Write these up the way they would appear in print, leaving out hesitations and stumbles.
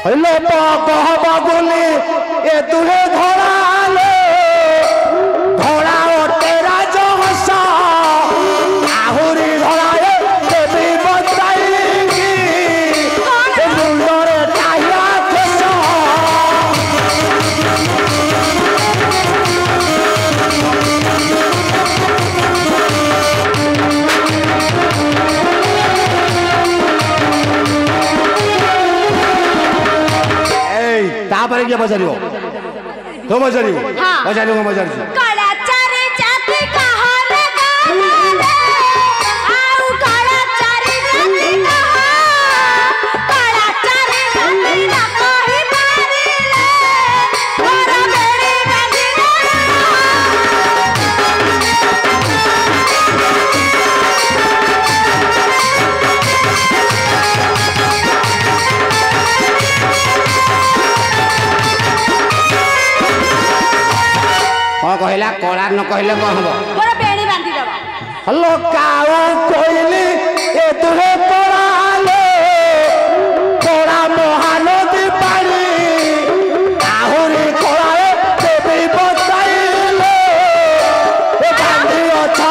হইল কহ বগুলি এ দুহে ধরালো ধরা ওটে রাজহংস আহুরি ধরায় দেবী বতাইকি মুন্ডরে টাইয়া কেশ तापर क्या बजारी हो तो बजारी हो बजारी हो बजारी काला चारे जाति कहाँ लगा आउ काला चारे जाति कहाँ काला चारे जाति न कोई मारी ले मोरा बेड़ी बंदी कहला कला न कहले कौन हम मोरा बेड़ी बांधी दबा हलो काऊ कोइली ए तुहे पड़ाले कोड़ा महानदी पानी आहुरी कोड़ाए देवी बचाइले ए गांधी अच्छा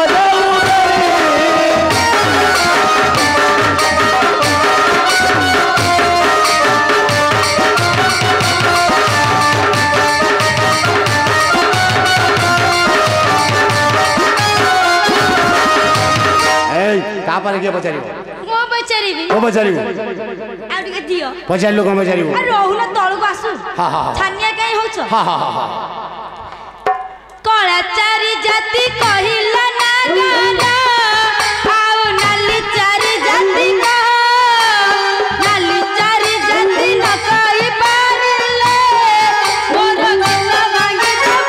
तापर के बचारी हो मो बचारी भी ओ बचारी हो आ टिके दियो बचारी लोग बचारी हो आ रहु न तळु को आसु हां हां छानिया कई होछ हां हां हां कळा चारी जाति कहिला ना गाना आउ नाली चारी जाति कह नाली चारी जाति न कहि पारिले मोर गंगा भांगे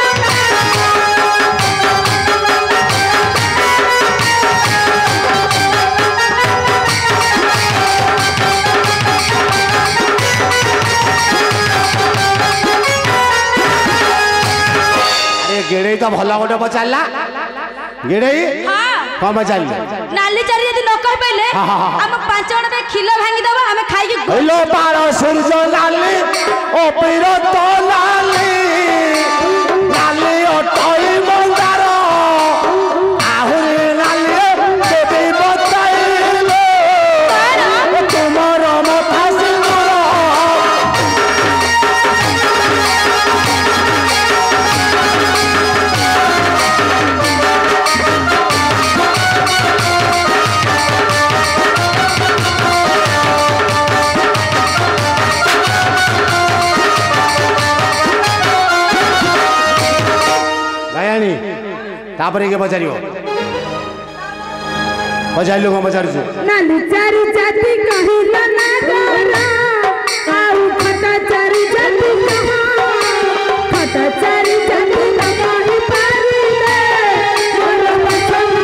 गेड़े तो भला गोटे पचारला गेड़े हां कौन पचारली नाली चारी यदि न कहि पइले हम पांच जण पे खिलो भांगी दबा हमें खाई के हेलो पारो सूरज लाली ओ पीरो तो लाली लाली ओ टोई मंदारो आहुरी लाली देवी बचाइले तुमरो मथा सिंदूर तापर के बचारी हो बचारी लोग बचारी से नाली चारी जाति कहिला ना गाना आउ खटा चारी जाति कहाँ खटा चारी जाति न कहि पारिले मोर पछम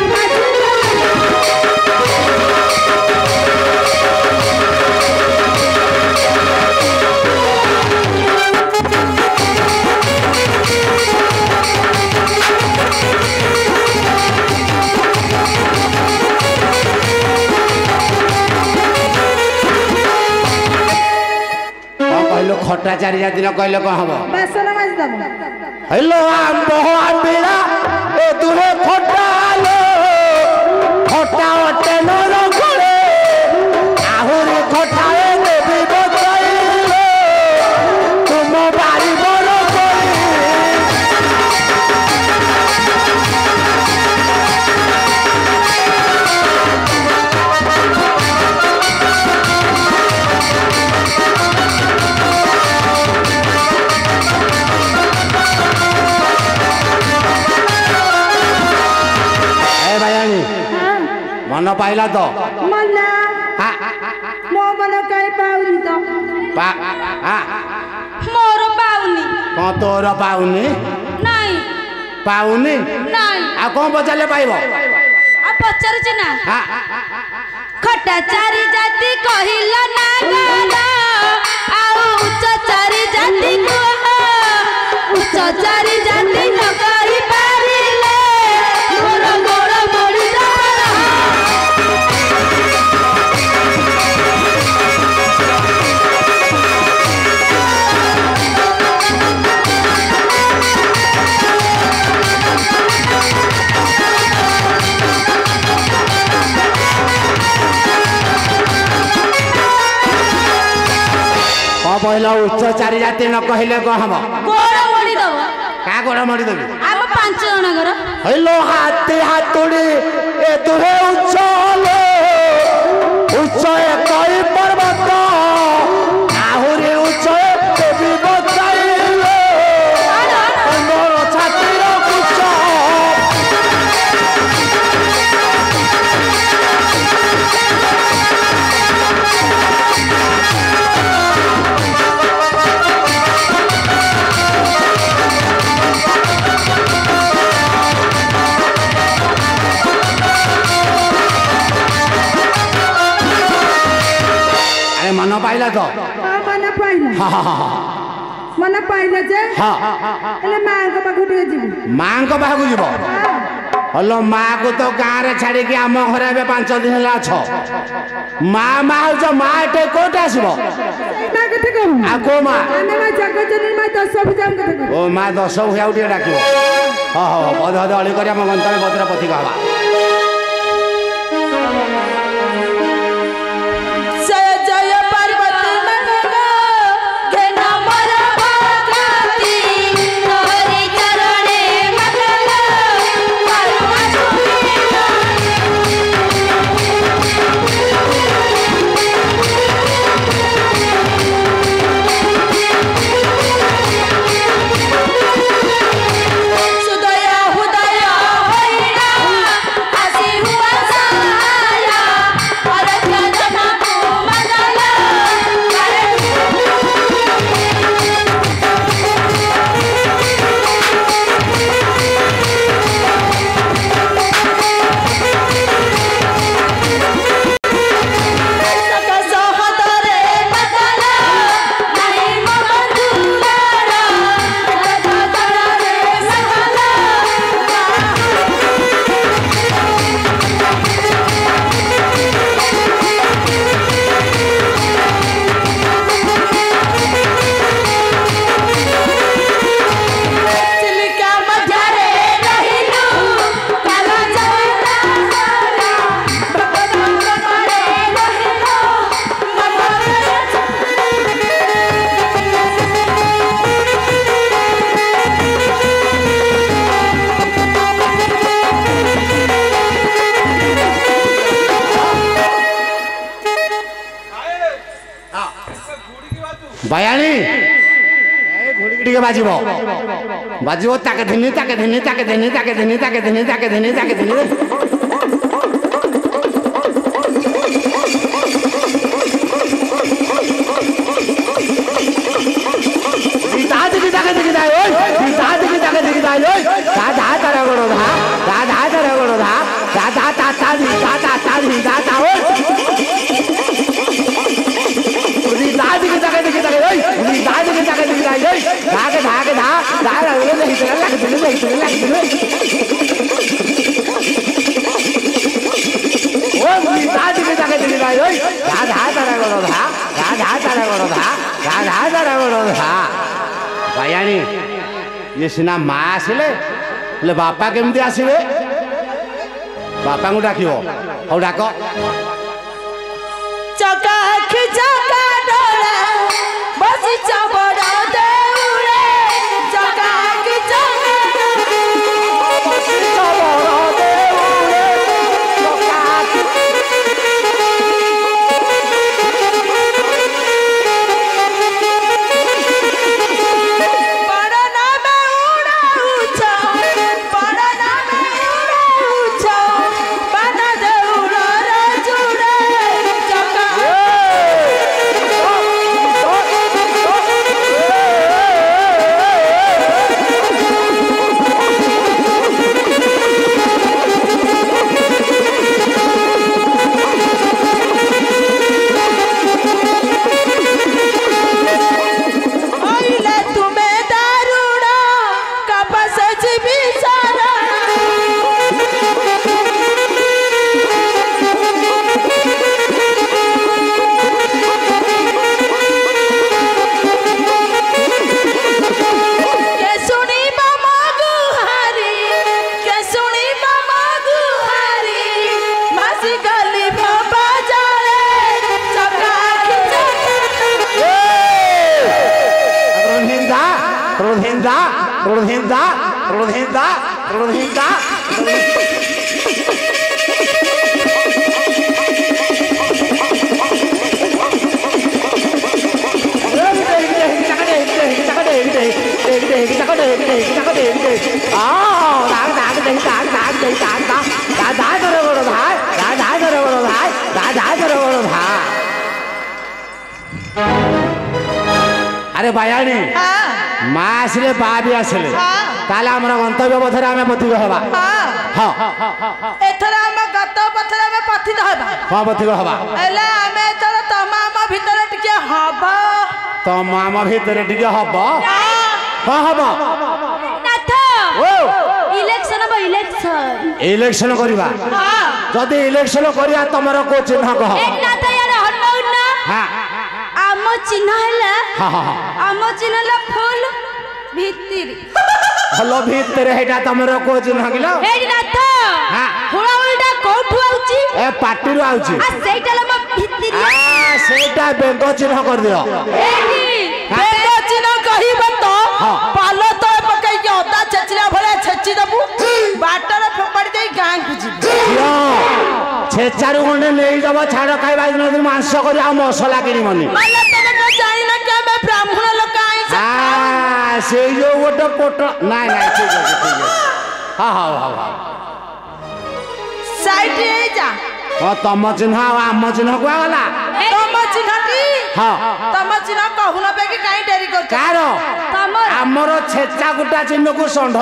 खटा चारी जाति न कहले कौन हम बासन माज दब हेलो आंबो आंबिला ए दुहे खटालो खटा ओटे न रखले आहुरी खटाए देवी बचाइले तुम बारी बड़ कोई मन पाइला तो मन मो मन कहि पाउनी तो मोर पाउनी कौन तोर पाउनी नहीं पाउनी नहीं आ कौन बचाले पाइबो आ पचर ना खटा चारी जाति कहिला ना गाना आउ उच्च चारी जाति को उच्च चारी जाति न कहि पारिले मोर गोड़ मोड़ी दबरा पहला उच्च चारि जाति न कहले को हम गोड़ मोड़ी दब का गोड़ मोड़ी देबी आम 5 जनगर हेलो हाथी हातुड़ी ए दुहे उच्चले उच्च कई पर्वत आहुरी उच्च देवी बचाइले मोर छातीर कुच मन पाइला तो मन पाइला मन पाइला जे हाँ एले मां को पाखु टिके जीबी मां को पाखु जीवो हलो मां को तो गाँ रे छाड़ी कि आम घर ए 5 दिन ला छ मां मां जो मां एटे कोट आसीबो ना कथे कहू आ को मां आमे मां जगजननी मां 10 भुजाम कथे कहू ओ मां 10 भुजा उठी डाकिबो हां हां बध बध अली करी हम गंतव्य भद्र पथि कहबा बयानी घोड़ी के बाजिबो बाजिबो ताके धिनी ताके धिनी ताके धिनी ताके धिनी ताके धिनी ताके धिनी ताके धिनी ताज की ताके दिखी दाई ओय ताज की ताके दिखी दाई ओय धा धा तारा गोड़ो धा धा धा तारा गोड़ो धा धा धा ता ता धी ता ता ता धी धा ता ओय दादी के जगह दिखी दाई ओए दादी के जगह दिखी दाई ओए धागे धागे धा धा लगे नहीं तेरा लग दिल नहीं तेरा लग दिल ओ दादी के जगह दिखी दाई ओए धा धा तारा गोड़ो धा धा धा तारा गोड़ो धा धा धा तारा गोड़ो धा भायानी ये सिना मां आसिले ले बापा केमती आसिबे बापा को डाकियो औ डाको चका खिचका डोला बसी चबड़ा देउरे चका खिचका बसी चबड़ा देउरे ରୁଧିନ୍ଦା ରୁଧିନ୍ଦା ରୁଧିନ୍ଦା ରୁଧିନ୍ଦା अरे बायाणी माँ आसिले बा भी आसिले ताले हमरा गंतव्य पथरे आमे पथित हेबा हां एथरा हम गत पथरे में पथित हेबा हां पथित हेबा एला आमे एथर तमाम भितरे टिके हबा तमाम भितरे टिके हबा हां हबा नाथ ओ इलेक्शन बा इलेक्शन करिबा हां जदी इलेक्शन करिया तमरो को चिन्ह कह ए नाथ यार हनौ ना हां आम चिन्ह हैला हां हां आम चिन्ह ला फूल भितरी हलो भितरे हेटा तमरो को चिन्ह गिलो ए नाथ हां हुळा उलटा कोठु आउची ए पाटी रो आउची आ सेटा ला भितरी आ सेटा बेंग चिन्ह कर दियो एही बेंग चिन्ह कहिबो तो पालो तो पकई के ओता छचिला भले छची दबु बाटर फोपड़ी देई गां कुजी यो छेचारु गने नेई जब छाड़ खाइबा दिन मांस करी आ मसला किनी मनी माने तने को जानि ना के मैं ब्राह्मण लोक आई आ से जो गोटे पोट नाय नाय ठीक है हां हां हां साइड रे जा हां तम चिन्ह आ आम चिन्ह को गला तम चिन्हटी हां तम चिन्ह कहू न पे कि काई डेरी कर कार तम हमरो छेचा गुटा चिन्ह को संढ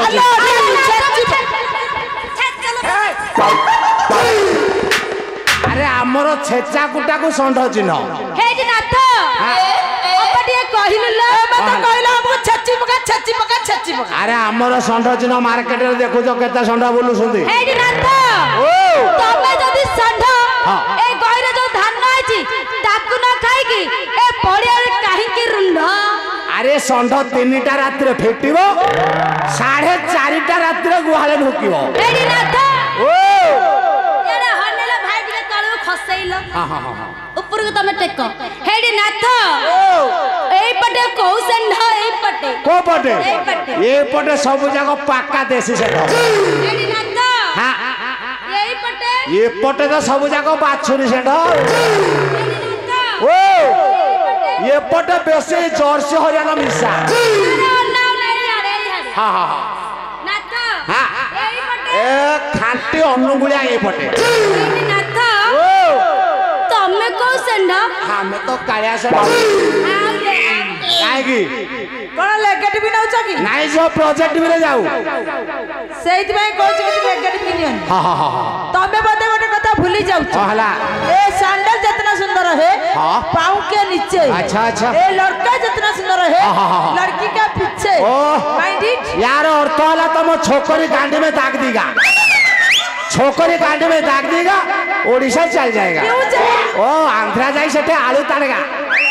अरे हमरो छेचा गुटा को संढ चिन्ह हे जी नाथ अपटिए कहिल ल मत कहिला हमको छच्ची पका अरे हमरो संढ चिन्ह मार्केट रे देखो जो केता संढ बोलु सुंदी हे जी नाथ ओ तमे जदी संढ हां ए गइरे जो धान आछि ताकु न खाइ की ए पड़िया रे काहे की रुंड अरे संढ 3टा रात्रि फेटिबो 4:30 रात्रि गुहाले ढुकिबो हे जी नाथ ओ यारे हनेला भाई के तळु खसैलो हां हां हां ऊपर को तमे टेक हे जी नाथ एई पटे कहू संढ एई पटे को पटे एई पटे ए पटे सब जागो पाका देसी से हे जी नाथ हां एई पटे ए पटे तो सब जागो बाछुरी से हे जी नाथ ओ ये पटे बेसे जर्सी हरियाणा मिसा हां हां हां नाथ हां एई पटे ए खांटी अनुगुलिया ए पटे नाथ ओ तमे को संढ हमें तो कालिया से काहे की कोन लेगेट भी नउछ की नाइ जो प्रोजेक्ट में जाऊ सेइत में कोच के लेगेट भी नियन हां हां हां तमे बते गोटे कथा भूली जाउ हला ए सैंडल जितना सुंदर है हाँ। पाँव के नीचे अच्छा अच्छा ए लड़का जितना सुंदर है हाँ। लड़की के पीछे ओह। माइंड इट यार अर्थ हला तुम छोकरी गांडी में दाग देगा छोकरी गांडी में दाग देगा ओडिशा चल जाएगा क्यों जाए ओ आंध्रा जाई सेटे आलू ताड़ेगा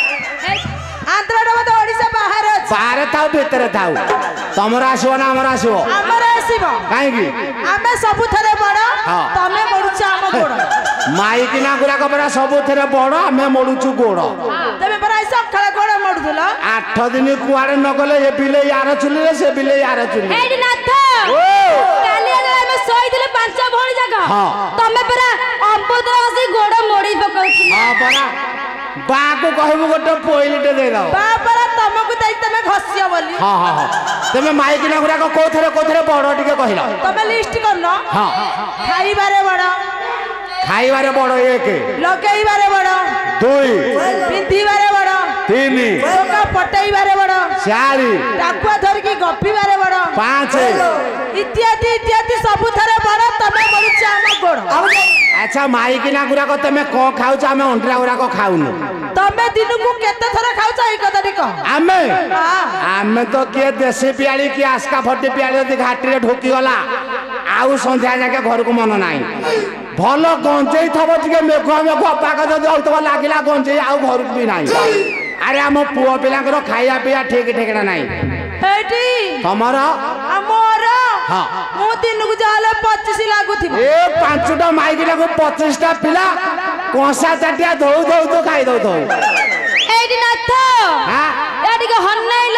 आंध्रा तो ओडिशा बाहर अछि बाहर थाउ भीतर थाउ तमर आसीबो ना हमर आसीबो हमर आसीबो काहे की आमे सब थरे बड़ हाँ। तमे बडुछ हम गोड़ माइकी ना गुरा कपड़ा सब थरे बड़ हमें मोडुचु गोड़ तमे पर ऐसा खड़ा गोड़ मडुला 8 दिन कुआड़े न गले ये बिले यार चुली रे से बिले यार चुली ए नाथ ओ काली अगर हमें सोई दिले पांच भोली जगह हाँ। तमे पर अम्बुद्र हसी गोड़ मोड़ी पकाउथि हां बड़ा बा को कहबो गोटे पोइलटे दे दो बाबरा तमको दई तमे घसिया बोली हां हां हां तमे माइकी ना गुरा को कोथरे बड़ टिके कहिला तमे लिस्ट करनो हां खाइबारे बड़ खाइबारे बड़ एक लगेइबारे बड़ 2 पिंधिबारे बड़ 3 लोका पटेइबारे बड़ 4 टाकुआ धर की गप्पीबारे बड़ 5 इत्यादि इत्यादि सब थरे बड़ तमे बडुछ हम गोड़ अच्छा माइकी ना गुरा को तमे को खाउछ आमे अंडरा गुरा को खाउनु तमे दिन को केते थरा खाउछ ई कथा टिक आमे हां आमे तो के देसी पियाली की आस्का फटी पियाली यदि घाटी रे ढोकी गला आउ संध्या जाके घर को मन नाही भलो गंजेई थबो टिके मेघुआ मेघुआ पाग जदि होतबा लागिला गंजेई आउ घर भी नाही अरे हम पुओ पिलांकर खाइया पिया ठीक ठेकड़ा नाही हेटी तमरा हमर हां मो दिन को जाले 25 लागुथि ए पांचटा माइकी को 25टा पिला कोसा चाटिया धौ धौ तो खाई दौ तो एडी नाथ हां एडी के हन्नाइलो से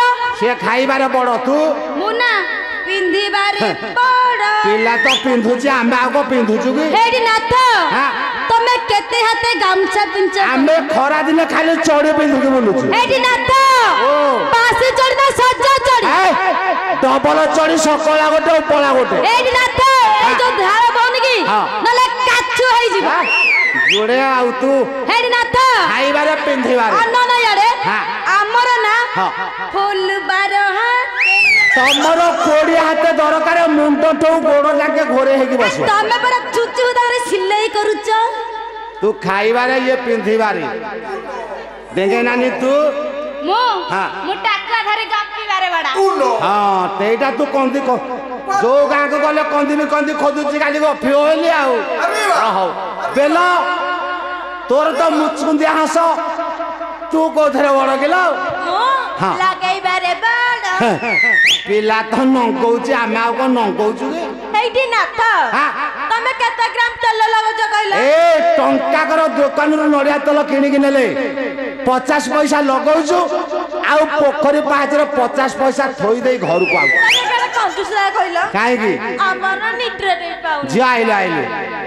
କିଏ ଖାଇବାରେ ବଡ଼ ତୁ ମୁଁ ନା ପିନ୍ଧିବାରେ ବଡ ପିଲା ତ ପିନ୍ଧୁଛି ଆମେ ଆଉ କଣ ପିନ୍ଧୁଛୁ କି ହେଇଟି ନାଥ ହଁ। ତମେ କେତେ ହାତେ ଗାମୁଛା ପିଞ୍ଚ ଆମେ ଖରା ଦିନେ ଖାଲି ଚଢି ପିନ୍ଧିକି ବୁଲୁଛୁ ହେଇଟି ନାଥ ଓ। ପାଶି ଚଢି ନା ସଜା ଚଢି ଡବଲ ଚଢି ସକଳା ଗୋଟେ ଉପଳା ଗୋଟେ ହେଇଟି ନାଥ ଏଇ ଯୋଉ ଧାର ବଉନି କି ହଁ। ନଲେ କାଛୁ ହେଇଯିବ ଯୋଡେ ଆଉ ତୁ ହେଇଟି ନାଥ ଖାଇବାରେ ପିନ୍ଧିବାରେ ଅନ୍ନ ନା ଇଆଡେ ହଁ। ଆମର ନା ହଁ। ଫୁଲ ବାର ତମର 20 ହାତ ଦରକାର ମୁଣ୍ଡ ଠୁ ଗୋଡ ଯାକେ ଘୋରେ ହେଇକି ବସିବ ତମେ ପରା ଚୁଚୁ ତାପରେ ସିଲେଇ କରୁଛ ତୁ ଖାଇବାରେ ଇଏ ପିନ୍ଧିବାରେ ଦେଖେ ନାନି ତୁ ମୁଁ ହଁ। ମୁଁ ଟାକୁଆ ଧରି ଗପିବାରେ ବଡା ହଁ ସେଇଟା ତୁ କନ୍ଦି ଯୋଉ ଗାଁକୁ ଗଲେ କନ୍ଦିବି କନ୍ଦି ଖୋଜୁଛି ଖାଲି ଗପି ହଇଲି ଆଉ ହଉ ବେଲ ତୋର ତ ମୁଚୁନ୍ଦିଆ ହସ ତୁ କୋଉଥିରେ ବଡ କିଲୋ ହଁ। ଲଗେଇବାରେ ବଡ ପିଲା ତ ନଙ୍ଗଉଚି ଆମେ ଆଉ କଣ ନଙ୍ଗଉଛୁ କି ହେଇଟି ନାଥ ହଁ। ତମେ କେତେ ଗ୍ରାମ ତେଲ ଲଗାଉଛ କହିଲ ଏ ଟଙ୍କାକର ଦୋକାନରୁ ନଡିଆ ତେଲ କିଣିକି ନେଲେ 50 ପଇସା ଲଗଉଛୁ ଆଉ ପୋଖରୀ ପାହାଚରେ 50 ପଇସା ଥୋଇ ଦେଇ ଘରକୁ ଆଉ କଞ୍ଜୁସା କହିଲ କାହିଁକି ଆମର ନିଟ୍ରେ ଦେଇ ପାଉନି ଝିଅ ଆଇଲେ ଆଇଲେ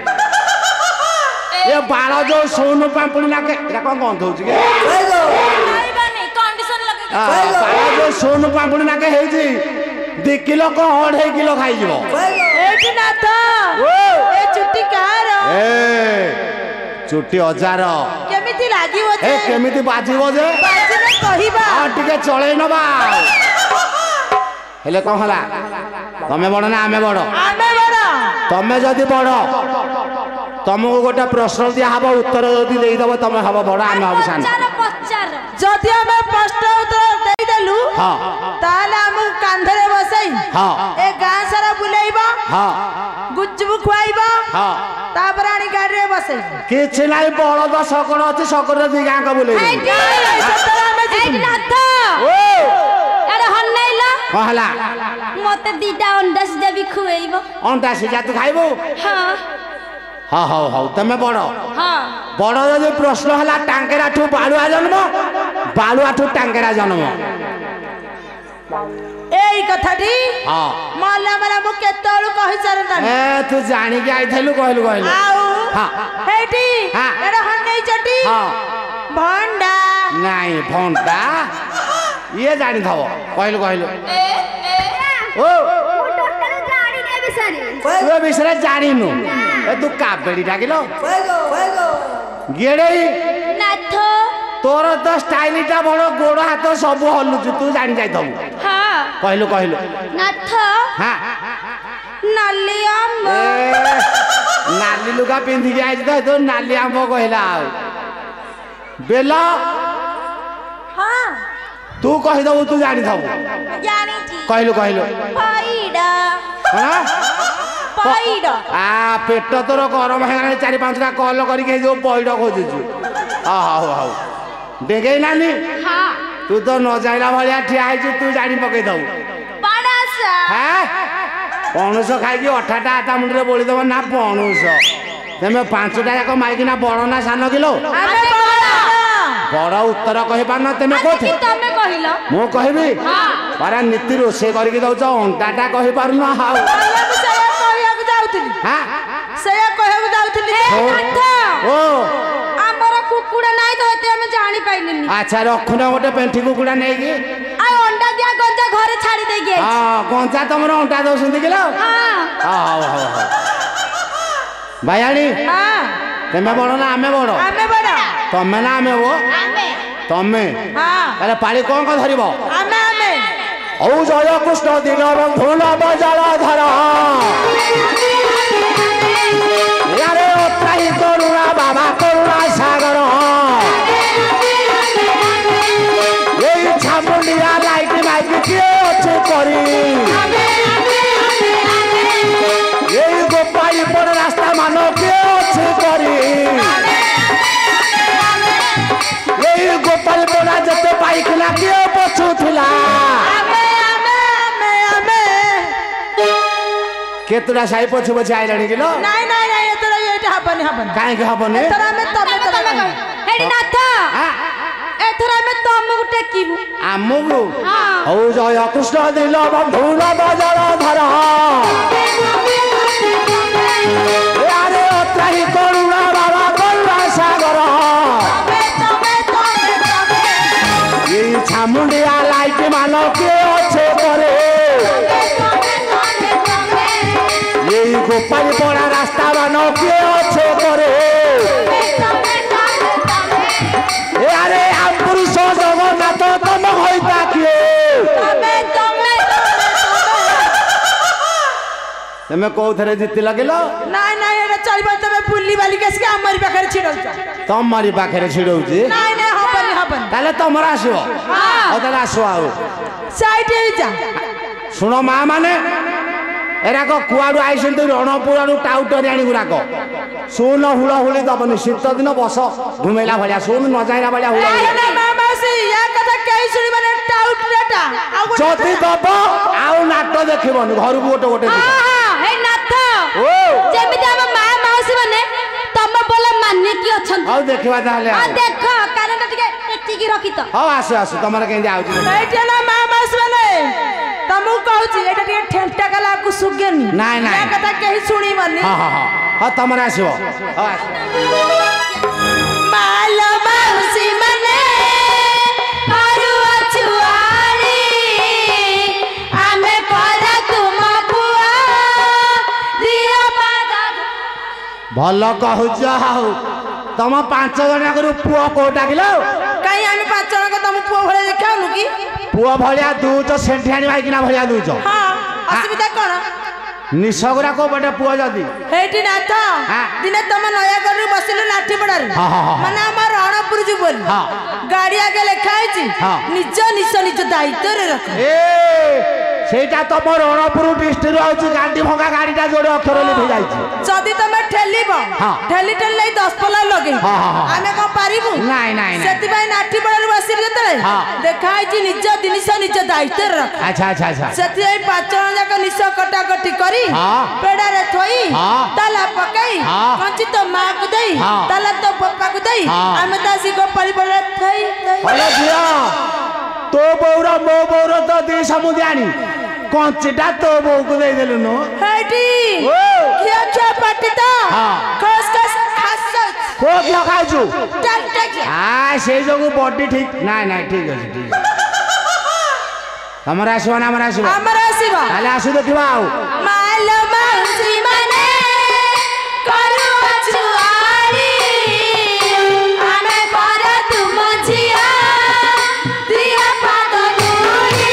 ଏ ବାଳ ଯୋଉ ସୋନୁ ପାମ୍ପୁଡି ନାକେ ଏଟା କଣ ଗନ୍ଧ ହଉଛି କି ଖାଇବାନି କଣ୍ଡିସନ ଲଗେଇ ବାଳ ଯୋଉ ସୋନୁ ପାମ୍ପୁଡି ନାକେ ହେଇଛି 2 କିଲୋ କଣ 2.5 କିଲୋ ଖାଇଯିବ ହେଇଟି ନାଥ ଏ ଚୁଟି କାର ଏ ଚୁଟି ଅଜାର କେମିତି ଲାଗିବ ଏ କେମିତି ବାଜିବ ଯେ ବାଜିଲେ କହିବା ଆଉ ଟିକେ ଚଳେଇ ନବା ହେଲେ କଣ ହେଲା ତମେ ବଡ ନା ଆମେ ବଡ ଆମେ ବଡ ତମେ ଯଦି ବଡ ତମକୁ ଗୋଟେ ପ୍ରଶ୍ନ ଦିଆ ହବ ଉତ୍ତର ଯଦି ଦେଇଦବ ତମେ ହବ ବଡ ଆମେ ହବ ସାନ ପଚାର ଯଦି ଆମେ ପ୍ରଶ୍ନ ଉତ୍ତର ଦେଇଦେଲୁ ହଁ ତାହେଲେ ଆମକୁ କାନ୍ଧରେ ବସାଇ ହଁ ଏ ଗାଁ ସାରା ବୁଲେଇବ ହଁ ଗୁଚୁବୁ ଖୁଆଇବ ହଁ ତାପରେ ଆଣି ଗାଡିରେ ବସେଇ କିଛି ନାହିଁ ବଳଦ ଶକଡ଼ ଅଛି ଶକଡ଼ରେ ଦି ଗାଁକ ବୁଲେଇ କଣ ହେଲା ମତେ 2ଟା ଅଣ୍ଡା ସିଝା ବି ଖୁଆଇବ ଅଣ୍ଡା ସିଝା ତୁ ଖାଇବୁ ହଁ ହଁ ହଉ ହଉ ତମେ ବଡ ହଁ ବଡ ଯଦି ପ୍ରଶ୍ନ ହେଲା ଟାଙ୍ଗେରା ଠୁ ବାଳୁଆ ଜନ୍ମ ବାଳୁଆ ଠୁ ଟାଙ୍ଗେରା ଜନ୍ମ ଏଇ କଥାଟି ହଁ ମଲା ମଲା ମୁଁ କେତେବେଳୁ କହି ସାରନ୍ତାନି ଏ ତୁ ଜାଣିକି ଆଇଥିଲୁ କହିଲୁ କହିଲୁ ଆଉ ହଁ ହେଇଟି ହଁ। ଏଟା ହନେଇ ଚଟି ହଁ ଭଣ୍ଡା ନାଇଁ ଭଣ୍ଡା ଇଏ ଜାଣିଥବ କହିଲୁ କହିଲୁ ଓ ତୁ ଏ ବିଷୟରେ ଜାଣିନୁ ଏ ତୁ କାବେଡି ଡାକିଲ ଗେଡେଇ ନାଥ ତୋର ତ ଷ୍ଟାଇଲଟା ବଡ ଗୋଡ ହାତ ସବୁ ହଲୁଛୁ ତୁ ଜାଣି ଯାଇଥବୁ ହଁ କହିଲୁ କହିଲୁ ନାଥ ହଁ ନାଲି ଆମ୍ବ ଏ ନାଲି ଲୁଗା ପିନ୍ଧିକି ଆଇଛି ତ ତୁ ନାଲି ଆମ୍ବ କହିଲା ଆଉ ବେଲ ହଁ ତୁ କହିଦବୁ ତୁ ଜାଣିଥବୁ ଜାଣିଛି କହିଲୁ କହିଲୁ ପଇଡ କଣ ପଇଡ ଆ ପେଟ ତୋର ଗରମ ହେଇଗଲାଣି 4-5ଟା କଲ କରିକି ଏଇ ଯୋଉ ପଇଡ ଖୋଜୁଛୁ ହଉ ହଉ ଡେଗେଇ ନାନି ହଁ ତୁ ତ ନ ଯାଇଲା ଭଳିଆ ଠିଆ ହେଇଛୁ ତୁ ଜାଣି ପକେଇ ଦବୁ ପଣସ ପଣସ ଖାଇକି ଅଠାଟା ଆଟା ମୁଣ୍ଡରେ ବୋଳିଦବ ନା ପଣସ ତମେ 5ଟା ଯାକ ମାଇକିନା ବଡ ନା ସାନ କିଲୋ ଆମେ ବଡ ଉତ୍ତର କହିପାରୁନ ତମେ କୋଉଠି ତମେ କହିଲ ମୁଁ କହିବି ପରା ନୀତି ରୋଷେଇ କରିକି ଦଉଛ ଅଣ୍ଟାଟା କହିପାରୁନ ଆଉ ମୁଁ ସେଇଆ କହିବାକୁ ଯାଉଥିଲି ସେଇଆ କହିବାକୁ ଯାଉଥିଲି ଓ ଆମର କୁକୁଡ଼ା ନାହିଁ ତ ଏତେ ଆମେ ଜାଣିପାରିଲିନି ଆଚ୍ଛା ରଖୁନ ଗୋଟେ ପେଣ୍ଠି କୁକୁଡ଼ା ନେଇକି ଆଉ ଅଣ୍ଡା ଦିଆ ଗଞ୍ଜା ଘରେ ଛାଡି ଦେଇକି ହଁ କଞ୍ଚା ତମର ଅଣ୍ଟା ଦଉଛନ୍ତି କିଲୋ ହଉ ହଉ ହଉ ଭାଇଆଣୀ ତମେ ବଡ ନା ଆମେ ବଡ ଆମେ ବଡ ତମେ ନା ଆମେ ବୋ ତମେ ତାହେଲେ ପାଳି କଣ କଣ ଧରିବ ଆମେ ଆମେ ହଉ ଜୟ କୃଷ୍ଣ ଦିନ ବନ୍ଧୁ ନବ ଜଳଧର ୟାରେ ଅତ୍ରାହି କରୁଣା ବାବା କରୁଣା ସାଗର ଏଇ ଛାମୁଣ୍ଡିଆ ଲାଇଟ୍ ମାଇକି କିଏ ଅଛି କରି ଏଇ ଗୋପାଳି ପଟ ରାସ୍ତା ମାନ କିଏ ଅଛି କରି ଏଇ ଗୋପାଳି ପଡ଼ା ଯେତେ ପାଇଥିଲା କିଏ ପଛୁଥିଲା କେତେଟା ସାହି ପଛୁ ପଛୁ ଆଇଲାଣି କିଲୋ ନାଇଁ ନାଇଁ ନାଇଁ ଏଥର ଏଇଟା ହବନି ହବନି କାହିଁକି ହବନି ଏଥର ଆମେ ତମେ ହେଡି ନାଥ ଏଥର ଆମେ ତମକୁ ଟେକିବୁ ଆମକୁ ହଉ ଜୟ କୃଷ୍ଣ ଦିଲ ବନ୍ଧୁର ବଜଳ ଧର ଆରେ ଅତ୍ରାହି କରୁଣା ବାବା କରୁଣା ସାଗର ଏଇ ଛାମୁଣ୍ଡିଆ ଲାଇଟ ମାନ କିଏ ଅଛେ ପରେ ଏଇ ଗୋପାଳୀ ପଡ଼ା ରାସ୍ତା ମାନ କିଏ ଅଛେ ପରେ ଆରେ ପୁରୁଷ ଜଗନ୍ନାଥ ତମ ହଇତା କିଏ ତମେ କୋଉଥିରେ ଜିତି ଲଗିଲ ନାଇଁ ନାଇଁ ଏଟା ଚଳିବ ତମେ ବୁଲି ବାଲିକି ଆସିକି ଆମରି ପାଖରେ ଛିଡଉଛ ତମରି ପାଖରେ ଛିଡଉଛି ନାଇଁ ନାଇଁ ହବନି ହବନି ତାହେଲେ ତମର ଆସିବ ଆଉ ତାହେଲେ ଆସ ଆଉ ସାଇଡ ହେଇଯା ଶୁଣ ମା ମାନେ ଏରାକ କୁଆଡୁ ଆଇଛନ୍ତି ରଣପୁରାରୁ ଟାଉଟରିଆଣି ଗୁରାକ ଶୁନ ହୁଳ ହୁଳି ଦବନି ଶୀତ ଦିନ ବସ ଘୁମେଇଲା ଭଳିଆ ଶୁନ ନ ଯାଇଲା ଭଳିଆ ହୁଳ ଯଦି ଦବ ଆଉ ନାଟ ଦେଖିବନି ଘରକୁ ଗୋଟେ ଗୋଟେ ଯେମିତି ଆମ ମା ମାଉସୀ ମାନେ ତମ ବୋଲ ମାନିକି ଅଛନ୍ତି ଆଉ ଦେଖିବା ତାହେଲେ ଦେଖ କାରଣ ଟିକେ ଏଠିକି ରଖିତ ହଉ ଆସ ଆସ ତମର କେମିତି ଆଉଛି ଏଇଠି ନା ମା ମାଉସୀ ମାନେ ତମକୁ କହୁଛି ଏଇଟା ଟିକେ ଠେଣ୍ଟା କାଲାକୁ ସୁଗେନି ନାଇଁ ନାଇଁ ଏ କଥା କେହି ଶୁଣିବନି ହଁ ହଁ ହଁ ହଁ ତମର ଆସିବ ହଉ ଆସ ମାଲ ମାଉସୀ ମାନେ କରୁଅଛୁ ଆଳି ଆମେ ପରା ତୁମ ପୁଅ ଦିଅ ପାଦ ଭଲ କହୁଛ ଆଉ ତମ 5 ଜଣଙ୍କର ପୁଅ କୋଉଟା କିଲୋ କାଇଁ ଆମେ 5 ଜଣଙ୍କ ତମ ପୁଅ ଭଳିଆ ଦେଖାଉନୁ କି ପୁଅ ଭଳିଆ ଦଉଛ ସେଣ୍ଠିଆଣି ଭାଇକିନା ଭଳିଆ ଦଉଛ ହଁ ଅସୁବିଧା କଣ ନିଶଗୁରା କୋଉ ପଟେ ପୁଅ ଯଦି ହେଇଠି ନାଥ ଦିନେ ତମ ନୟାଗଡ଼ରୁ ବସିଲୁ ଲାଠିପଡ଼ାରେ ମାନେ ଆମ ରଣପୁର ଯିବୁ ବୋଲି ଗାଡି ଆଗେ ଲେଖା ହେଇଛି ନିଜ ନିଜ ନିଜ ଦାୟିତ୍ୱରେ ରଖ ସେଇଟା ତମ ରଣପୁର ଡିଷ୍ଟ୍ରିକ୍ଟ ହଉଛି ଗାଣ୍ଡି ଭଙ୍ଗା ଗାଡିଟା ଯୋଡେ ଅକ୍ଷର ଲିଭି ଯାଇଛି ଯଦି ତମେ ଠେଲିବ ଠେଲି ଠେଲି ନେଇ 10 ପଲା ଲଗେଇ ଆମେ କଣ ପାରିବୁ ନାଇଁ ନାଇଁ ସେଥିପାଇଁ ଲାଠିପଡ଼ାରୁ ବସିଲୁ ଯେତେବେଳେ ଦେଖା ହେଇଛି ନିଜ ଜିନିଷ ନିଜ ଦାୟିତ୍ୱରେ ରଖ ଆଚ୍ଛା ଆଚ୍ଛା ଆଚ୍ଛା ସେଥିପାଇଁ 5 ଜଣ ଯାକ ନିଶ କଟାକଟି କରି ପେଡାରେ ଥୋଇ ତାଲା ପକାଇ କଞ୍ଚି ତ ମାକୁ ଦେଇ ତାଲା ତ ପପାକୁ ଦେଇ ଆମେ ତା ସି ଗୋପାଳି ପଡା ଥୋଇ ତୋ ବୋଉର ମୋ ବୋଉର ତ ଦି ସମୁଦି ଆଣି କଞ୍ଚିଟା ତୋ ବୋଉକୁ ଦେଇଦେଲୁ ନୁ ହେଇଟି କିଏ ଛୁଆ ପାଟି ତ ଖସ ଖସ ଖାସ କୋ କିଏ ଖାଇଛୁ ଟକ ଟକ ସେଇ ଯୋଗୁ ବଡି ଠିକ ନାଇଁ ନାଇଁ ଠିକ ଅଛି ଠିକ ଅଛି ତମର ଆସିବ ନା ଆମର ଆସିବ ତାହେଲେ ଆସୁ ଦେଖିବା ଆଉ ମାଲ ମାଉସୀ ମାନେ କରୁଅଛୁ ଆଳି ଆମେ ପରା ତୁମ ଝିଅ ଦିଅ ପାଦ ଧୂଳି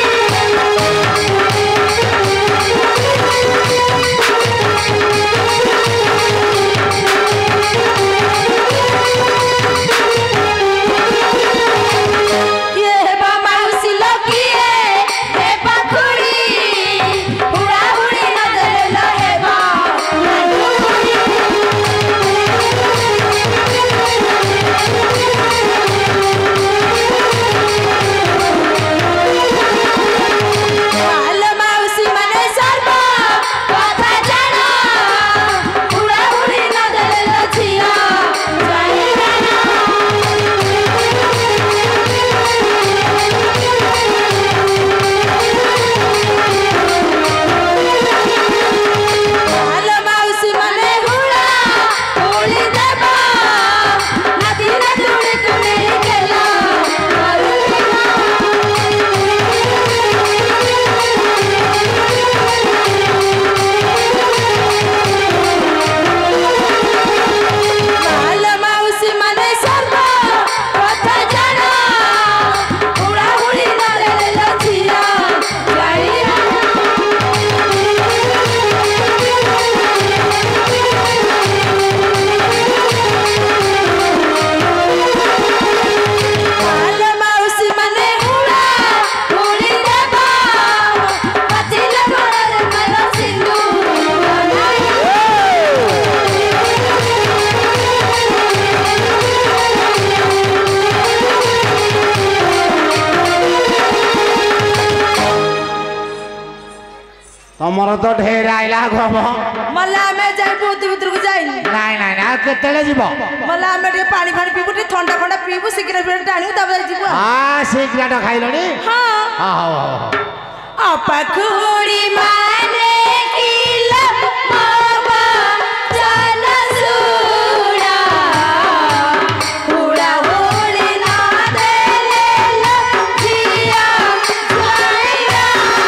କିଏ ହେବା ମାଉସୀ ଲୋ କିଏ ହେବା ଖୁଡି ହୁଡ଼ା ହୁଡ଼ି ନ ଦେଲେ ଲ ହେବା ମାଲ ମାଉସୀ ମାନେ ସର୍ବ କଥା ଜାଣ ହୁଡ଼ା ହୁଡ଼ି ନ ଦେଲେ ଲ ଝିଅ ମାଲ ମାଉସୀ ମାନେ ହୁଡ଼ା ହୁଳି ଦେବ ନାତି ନାତୁଣୀକୁ ନେଇ ଖେଳ ମାଲ ମାଉସୀ ମାନେ ସର୍ବ କଥା ଜାଣ ହୁଡ଼ା ହୁଡ଼ି ନ ଦେଲେ ଲ ଝିଅ ମାଲ ମାଉସୀ ମାନେ ହୁଡ଼ା ହୁଳି ଦେବ ପାଚିଲା ଘରରେ ମାଲ ତମର ତ ଢେର ଆଇଲା ଘମ ମଲା ଆମେ ଯାଇ ବହୁତ ଭିତରକୁ ଯାଇନି ନାଇଁ ନାଇଁ ନା କେତେବେଳେ ଯିବ ମଲା ଆମେ ଟିକେ ପାଣି ଫାଣି ପିଇବୁ ଟିକେ ଥଣ୍ଡା ଫଣ୍ଡା ପିଇବୁ ଶୀଘ୍ର ଟାଣିବୁ ତାପରେ ଯିବୁ ଶୀଘ୍ର ଖାଇଲଣି ହଁ अपखुड़ी माने किला बाबा जन सुड़ा हुड़ा हुड़ी ना देले जिया जाइया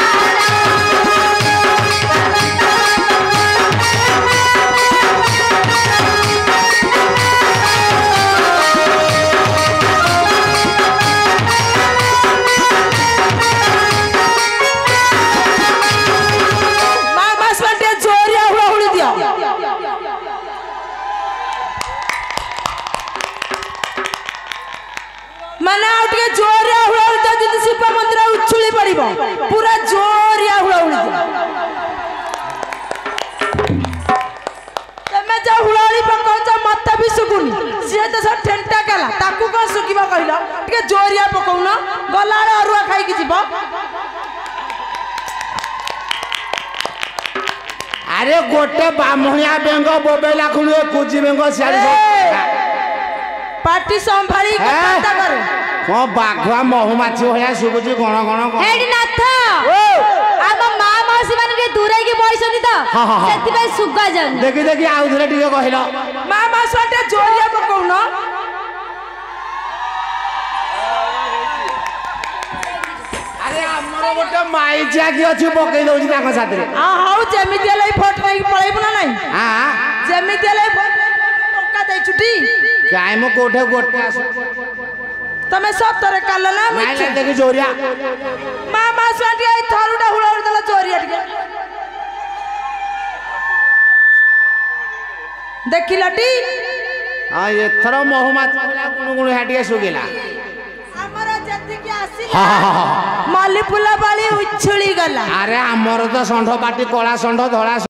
माने आउटे जोरिया हुळाउळ जदि शिव मंदिर उछुली पड़िबो पूरा जोरिया हुळाउळ तमे जा हुळाउळी पकाउछ मत भी सुकुनी से तो सब ठेंटा कला ताकू को सुकिबा कहिलो टिके जोरिया पकाउन गलाळे अरुआ खाई कि जीवो अरे गोटे बामणिया बेंग बोबेला खुले कुजी बेंग सियाड़ी पार्टी संभाली के काटा करे को बाघवा महुमाछी होया सुबुजी गण गण हेडी नाथ आम मा मौसी मान के दूरे की बॉयसनी तो सेति पे सुगा जन देखि देखि आउ धरे टिके कहिलो मां मासटे जोरिया पकाउन अरे हमरो गोटे माई जा की अछि पकई दउची ताको साथरे आ हाउ जेमिति लई फोट नहीं पळैब ना नहीं हां जेमिति लई फोट टोका दे छुटी काय मो कोठे गोटे आस तमे सतरे काल ना नाही नाही देखि जोरिया मां मासटे आई थरुडा हुळाउळ दला जोरिया टिके देखिलटी हां एथरो महुमाछी होया गुण गुण हाटिए सुगिला हमरा जति के आसी माली फुला बाली उछुली गला अरे हमर तो संढ पाटी कोला संढ धोला